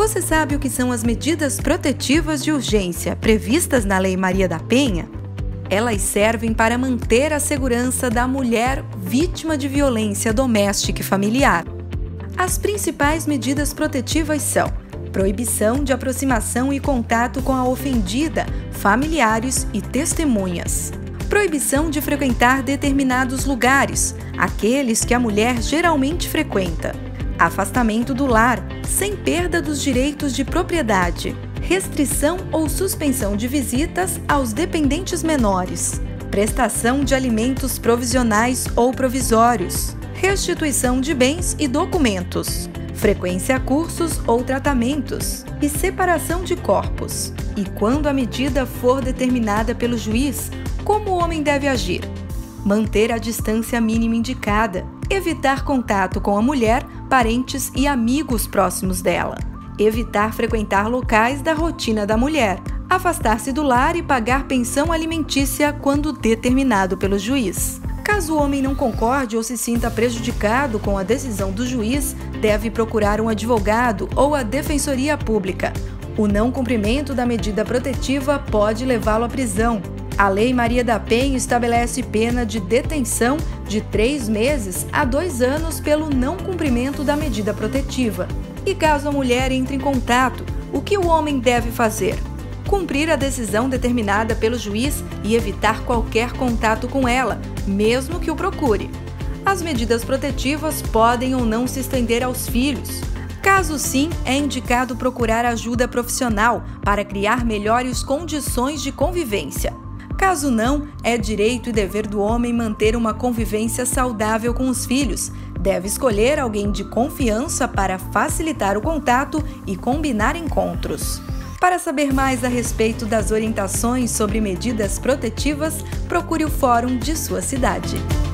Você sabe o que são as medidas protetivas de urgência previstas na Lei Maria da Penha? Elas servem para manter a segurança da mulher vítima de violência doméstica e familiar. As principais medidas protetivas são: proibição de aproximação e contato com a ofendida, familiares e testemunhas. Proibição de frequentar determinados lugares, aqueles que a mulher geralmente frequenta. Afastamento do lar, sem perda dos direitos de propriedade. Restrição ou suspensão de visitas aos dependentes menores. Prestação de alimentos provisionais ou provisórios. Restituição de bens e documentos. Frequência a cursos ou tratamentos. E separação de corpos. E quando a medida for determinada pelo juiz, como o homem deve agir? Manter a distância mínima indicada. Evitar contato com a mulher, parentes e amigos próximos dela. Evitar frequentar locais da rotina da mulher. Afastar-se do lar e pagar pensão alimentícia quando determinado pelo juiz. Caso o homem não concorde ou se sinta prejudicado com a decisão do juiz, deve procurar um advogado ou a defensoria pública. O não cumprimento da medida protetiva pode levá-lo à prisão. A Lei Maria da Penha estabelece pena de detenção de 3 meses a 2 anos pelo não cumprimento da medida protetiva. E caso a mulher entre em contato, o que o homem deve fazer? Cumprir a decisão determinada pelo juiz e evitar qualquer contato com ela, mesmo que o procure. As medidas protetivas podem ou não se estender aos filhos. Caso sim, é indicado procurar ajuda profissional para criar melhores condições de convivência. Caso não, é direito e dever do homem manter uma convivência saudável com os filhos. Deve escolher alguém de confiança para facilitar o contato e combinar encontros. Para saber mais a respeito das orientações sobre medidas protetivas, procure o fórum de sua cidade.